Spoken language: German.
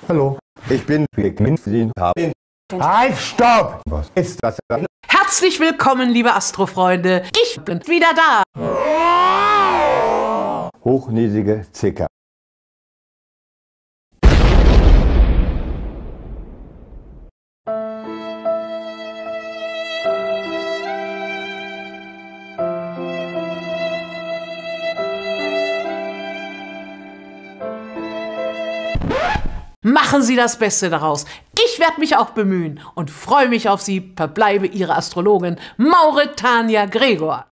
Hallo, ich bin Halt, stopp! Was ist das? Herzlich willkommen, liebe Astrofreunde. Ich bin wieder da. Hochnäsige Zicke. Machen Sie das Beste daraus. Ich werde mich auch bemühen und freue mich auf Sie. Verbleibe Ihre Astrologin Mauretania Gregor.